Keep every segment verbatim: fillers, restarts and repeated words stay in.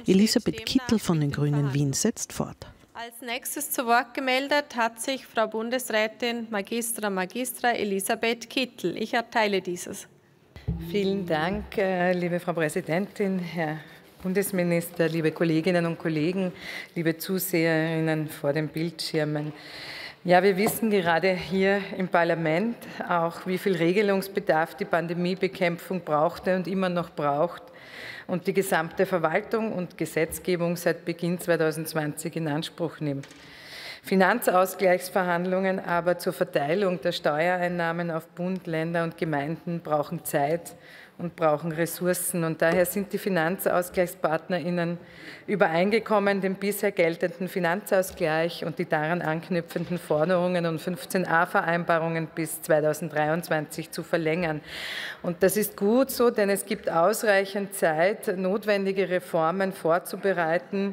Elisabeth Kittel von den Grünen Wien setzt fort. Als nächstes zu Wort gemeldet hat sich Frau Bundesrätin Magistra Magistra Elisabeth Kittel. Ich erteile dieses. Vielen Dank, liebe Frau Präsidentin, Herr Bundesminister, liebe Kolleginnen und Kollegen, liebe Zuseherinnen vor den Bildschirmen. Ja, wir wissen gerade hier im Parlament auch, wie viel Regelungsbedarf die Pandemiebekämpfung brauchte und immer noch braucht und die gesamte Verwaltung und Gesetzgebung seit Beginn zweitausendzwanzig in Anspruch nimmt. Finanzausgleichsverhandlungen aber zur Verteilung der Steuereinnahmen auf Bund, Länder und Gemeinden brauchen Zeit und brauchen Ressourcen. Und daher sind die FinanzausgleichspartnerInnen übereingekommen, den bisher geltenden Finanzausgleich und die daran anknüpfenden Forderungen und fünfzehn a Vereinbarungen bis zweitausenddreiundzwanzig zu verlängern. Und das ist gut so, denn es gibt ausreichend Zeit, notwendige Reformen vorzubereiten,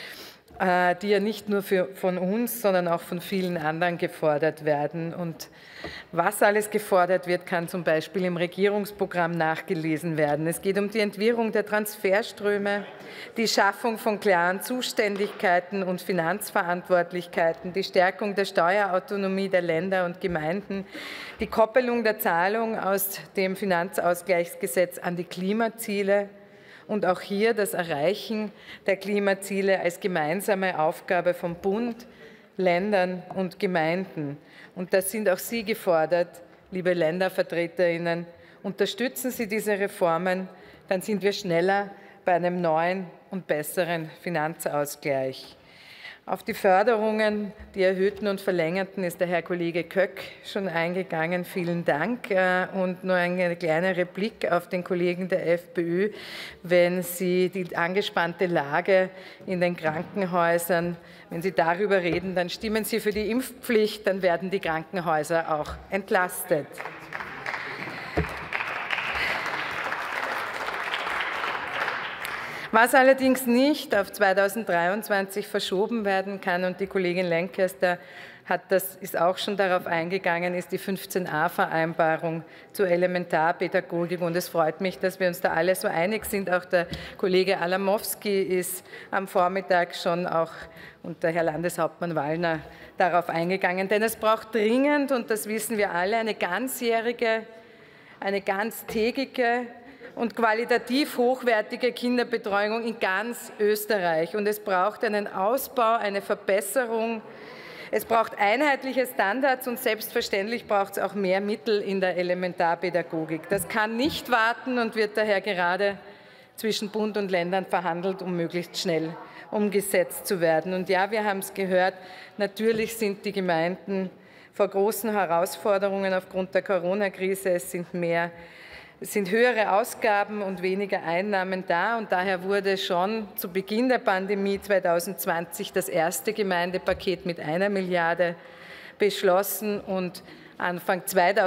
die ja nicht nur für, von uns, sondern auch von vielen anderen gefordert werden. Und was alles gefordert wird, kann zum Beispiel im Regierungsprogramm nachgelesen werden. Es geht um die Entwirrung der Transferströme, die Schaffung von klaren Zuständigkeiten und Finanzverantwortlichkeiten, die Stärkung der Steuerautonomie der Länder und Gemeinden, die Koppelung der Zahlung aus dem Finanzausgleichsgesetz an die Klimaziele, und auch hier das Erreichen der Klimaziele als gemeinsame Aufgabe von Bund, Ländern und Gemeinden. Und da sind auch Sie gefordert, liebe LändervertreterInnen. Unterstützen Sie diese Reformen, dann sind wir schneller bei einem neuen und besseren Finanzausgleich. Auf die Förderungen, die erhöhten und verlängerten, ist der Herr Kollege Köck schon eingegangen. Vielen Dank. Und nur eine kleine Replik auf den Kollegen der FPÖ. Wenn Sie die angespannte Lage in den Krankenhäusern, wenn Sie darüber reden, dann stimmen Sie für die Impfpflicht, dann werden die Krankenhäuser auch entlastet. Was allerdings nicht auf zweitausenddreiundzwanzig verschoben werden kann, und die Kollegin Lenkester hat das, ist auch schon darauf eingegangen, ist die fünfzehn a Vereinbarung zur Elementarpädagogik. Und es freut mich, dass wir uns da alle so einig sind. Auch der Kollege Alamowski ist am Vormittag schon auch und der Herr Landeshauptmann Wallner darauf eingegangen. Denn es braucht dringend, und das wissen wir alle, eine ganzjährige, eine ganztägige und qualitativ hochwertige Kinderbetreuung in ganz Österreich. Und es braucht einen Ausbau, eine Verbesserung. Es braucht einheitliche Standards und selbstverständlich braucht es auch mehr Mittel in der Elementarpädagogik. Das kann nicht warten und wird daher gerade zwischen Bund und Ländern verhandelt, um möglichst schnell umgesetzt zu werden. Und ja, wir haben es gehört, natürlich sind die Gemeinden vor großen Herausforderungen aufgrund der Corona-Krise. Es sind mehr Es sind höhere Ausgaben und weniger Einnahmen da, und daher wurde schon zu Beginn der Pandemie zweitausendzwanzig das erste Gemeindepaket mit einer Milliarde beschlossen und Anfang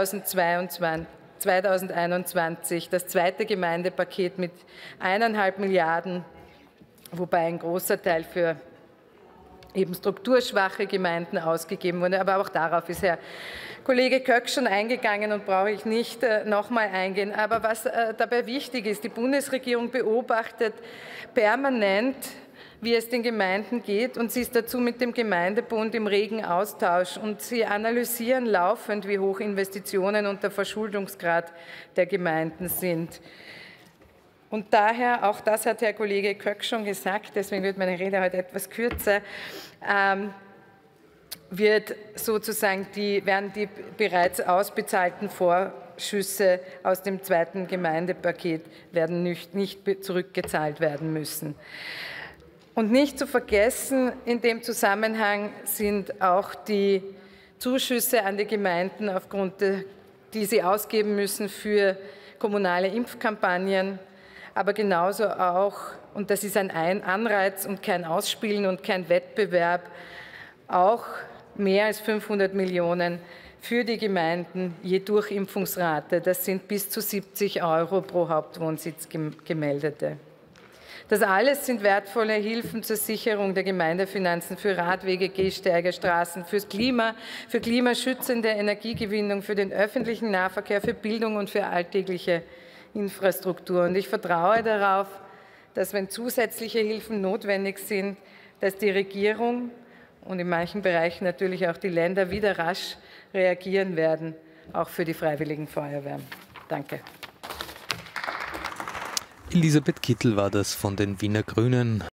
zweitausendeinundzwanzig das zweite Gemeindepaket mit eineinhalb Milliarden, wobei ein großer Teil für eben strukturschwache Gemeinden ausgegeben wurde. Aber auch darauf ist Herr Kollege Köck schon eingegangen und brauche ich nicht äh, noch mal eingehen. Aber was äh, dabei wichtig ist, die Bundesregierung beobachtet permanent, wie es den Gemeinden geht, und sie ist dazu mit dem Gemeindebund im regen Austausch, und sie analysieren laufend, wie hoch Investitionen und der Verschuldungsgrad der Gemeinden sind. Und daher, auch das hat Herr Kollege Köck schon gesagt, deswegen wird meine Rede heute etwas kürzer, ähm, wird sozusagen die, werden die bereits ausbezahlten Vorschüsse aus dem zweiten Gemeindepaket werden nicht, nicht zurückgezahlt werden müssen. Und nicht zu vergessen in dem Zusammenhang sind auch die Zuschüsse an die Gemeinden, aufgrund der, die sie ausgeben müssen für kommunale Impfkampagnen, aber genauso auch, und das ist ein Anreiz und kein Ausspielen und kein Wettbewerb, auch mehr als fünfhundert Millionen für die Gemeinden je Durchimpfungsrate. Das sind bis zu siebzig Euro pro Hauptwohnsitz gemeldete. Das alles sind wertvolle Hilfen zur Sicherung der Gemeindefinanzen für Radwege, Gehsteige, Straßen, fürs Klima, für klimaschützende Energiegewinnung, für den öffentlichen Nahverkehr, für Bildung und für alltägliche Infrastruktur. Und ich vertraue darauf, dass dass, wenn zusätzliche Hilfen notwendig sind, dass die Regierung und in manchen Bereichen natürlich auch die Länder wieder rasch reagieren werden, auch für die Freiwilligen Feuerwehren. Danke. Elisabeth Kittel war das von den Wiener Grünen.